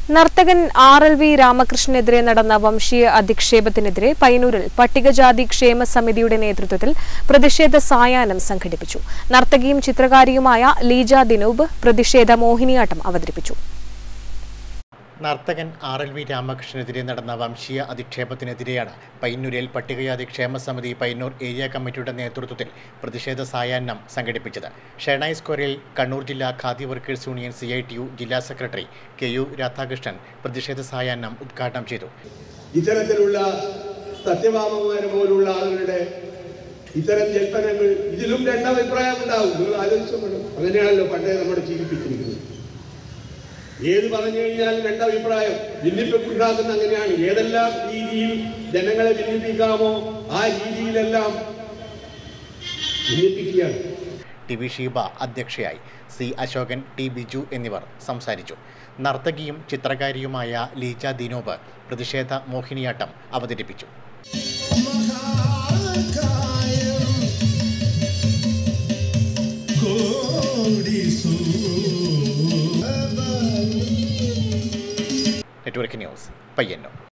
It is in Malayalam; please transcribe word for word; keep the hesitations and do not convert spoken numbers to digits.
നർത്തകൻ ആർ എൽ വി രാമകൃഷ്ണനെതിരെ നടന്ന വംശീയ അധിക്ഷേപത്തിനെതിരെ പയ്യന്നൂരിൽ പട്ടികജാതി ക്ഷേമ സമിതിയുടെ നേതൃത്വത്തിൽ പ്രതിഷേധ സായാഹ്നം സംഘടിപ്പിച്ചു. നർത്തകിയും ചിത്രകാരിയുമായ ലീജ ദിനൂബ് പ്രതിഷേധ മോഹിനിയാട്ടം അവതരിപ്പിച്ചു. നർത്തകൻ ആർ എൽ വി രാമകൃഷ്ണനെതിരെ നടന്ന വംശീയ അധിക്ഷേപത്തിനെതിരെയാണ് പയ്യന്നൂരിൽ പട്ടികജാതി ക്ഷേമ സമിതി പയ്യന്നൂർ ഏരിയ കമ്മിറ്റിയുടെ നേതൃത്വത്തിൽ പ്രതിഷേധ സായാഹ്നം സംഘടിപ്പിച്ചത്. ഷെണായി സ്ക്വയറിൽ കണ്ണൂർ ജില്ലാ Khadi workers union C I T U ജില്ലാ സെക്രട്ടറി കെ യു രാധാകൃഷ്ണൻ പ്രതിഷേധ സായാഹ്നം ഉദ്ഘാടനം ചെയ്തു. ഇത്തരത്തിലുള്ള സത്യഭാമമാരെ പോലുള്ള ആളുകളുടെ ഇത്തരം ജൽപ്പനങ്ങൾ ഇതിലും രണ്ടഭിപ്രായം ഉണ്ടാവും. നിങ്ങൾ ആലോചിച്ചു, അങ്ങനെയാണല്ലോ പണ്ടേ നമ്മുടെ ജീവിപ്പിച്ചിരിക്കുന്നത്. ഏത് പറഞ്ഞു കഴിഞ്ഞാൽ രണ്ടഭിപ്രായം ഭിന്നിപ്പിക്കുണ്ടാക്കുന്ന അങ്ങനെയാണ്. ഏതെല്ലാം രീതിയിൽ ജനങ്ങളെ ഭിന്നിപ്പിക്കാമോ ആ രീതിയിലെല്ലാം ഭിന്നിപ്പിക്കുകയാണ്. ടി വി ഷീബ അധ്യക്ഷയായി. സി അശോകൻ, ടി ബിജു എന്നിവർ സംസാരിച്ചു. നർത്തകിയും ചിത്രകാരിയുമായ ലീജ ദിനോബ് പ്രതിഷേധ മോഹിനിയാട്ടം അവതരിപ്പിച്ചു. Network news Payyanur.